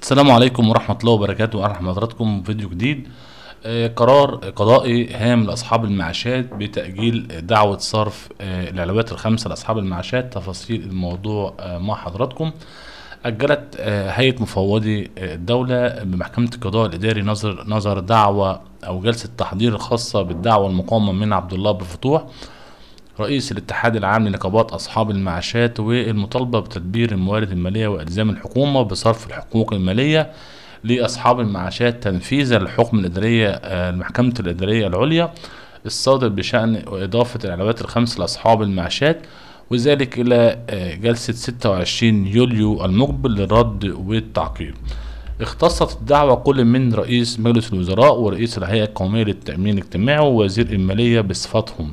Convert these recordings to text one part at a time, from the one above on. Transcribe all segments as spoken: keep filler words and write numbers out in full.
السلام عليكم ورحمة الله وبركاته. أهلا بحضراتكم في فيديو جديد. آه قرار قضائي هام لأصحاب المعاشات بتأجيل دعوة صرف آه العلاوات الخمسة لأصحاب المعاشات. تفاصيل الموضوع آه مع حضراتكم. أجلت آه هيئة مفوضي آه الدولة بمحكمة القضاء الإداري نظر نظر دعوة أو جلسة تحضير الخاصة بالدعوة المقامة من عبد الله أبو الفتوح رئيس الاتحاد العام لنقابات أصحاب المعاشات، والمطالبة بتدبير الموارد المالية وإلزام الحكومة بصرف الحقوق المالية لأصحاب المعاشات تنفيذا للحكم الإدارية المحكمة الإدارية العليا الصادر بشأن إضافة العلاوات الخمس لأصحاب المعاشات، وذلك إلى جلسة ستة وعشرين يوليو المقبل للرد والتعقيب. اختصت الدعوة كل من رئيس مجلس الوزراء ورئيس الهيئة القومية للتأمين الاجتماعي ووزير المالية بصفتهم،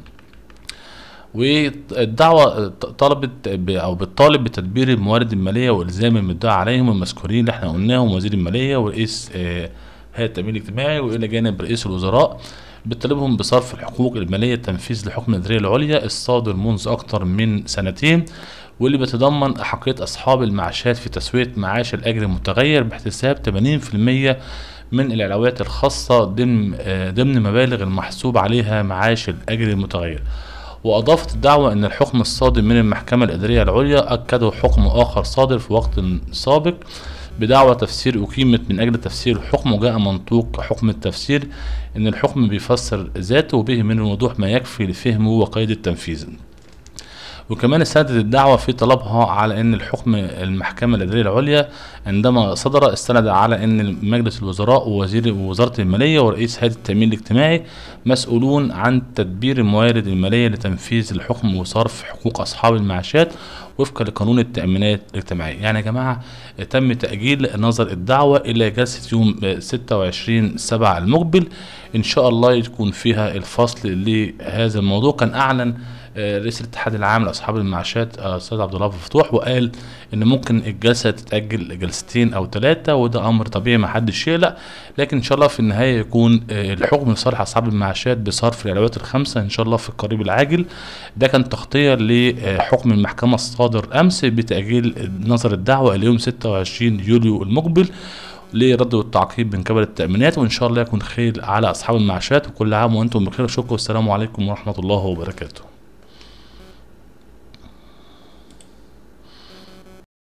والدعوة طلبت او بتطالب بتدبير الموارد الماليه والزام المدعى عليهم المذكورين اللي احنا قلناهم، وزير الماليه ورئيس هيئه التامين الاجتماعي، والى جانب رئيس الوزراء بتطالبهم بصرف الحقوق الماليه تنفيذ لحكم الاداريه العليا الصادر منذ اكثر من سنتين، واللي بيتضمن احقيه اصحاب المعاشات في تسويه معاش الاجر المتغير باحتساب ثمانين في المية من العلاوات الخاصه ضمن ضمن مبالغ المحسوب عليها معاش الاجر المتغير. وأضافت الدعوة أن الحكم الصادر من المحكمة الإدارية العليا أكده حكم آخر صادر في وقت سابق بدعوى تفسير أقيمت من أجل تفسير الحكم، وجاء منطوق حكم التفسير أن الحكم بيفسر ذاته وبه من الوضوح ما يكفي لفهمه وقيد التنفيذ. وكمان استندت الدعوة في طلبها على أن الحكم المحكمة الإدارية العليا عندما صدر استند على أن مجلس الوزراء ووزير وزارة المالية ورئيس هيئة التأمين الاجتماعي مسؤولون عن تدبير الموارد المالية لتنفيذ الحكم وصرف حقوق أصحاب المعاشات وفقا لقانون التأمينات الاجتماعية. يعني يا جماعة تم تأجيل نظر الدعوة إلى جلسة يوم ستة وعشرين سبعة المقبل، إن شاء الله يكون فيها الفصل لهذا الموضوع. كان أعلن رئيس الاتحاد العام لاصحاب المعاشات الاستاذ عبد الله أبو الفتوح وقال ان ممكن الجلسه تتاجل جلستين او ثلاثه، وده امر طبيعي ما حدش يقلق، لكن ان شاء الله في النهايه يكون الحكم لصالح اصحاب المعاشات بصرف العلاوات الخمسه ان شاء الله في القريب العاجل. ده كان تغطيه لحكم المحكمه الصادر امس بتاجيل نظر الدعوه الى يوم ستة وعشرين يوليو المقبل لرد والتعقيب من قبل التأمينات، وإن شاء الله يكون خير على أصحاب المعاشات. وكل عام وأنتم بخير. شكرا والسلام عليكم ورحمة الله وبركاته.